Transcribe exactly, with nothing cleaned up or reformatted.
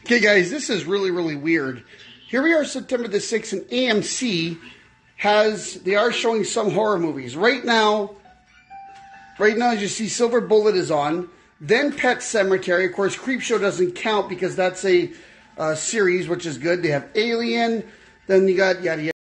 Okay, guys, this is really, really weird. Here we are, September the sixth, and A M C has, they are showing some horror movies. Right now, right now, as you see, Silver Bullet is on. Then Pet Sematary. Of course, Creepshow doesn't count because that's a uh, series, which is good. They have Alien. Then you got, yada, yada.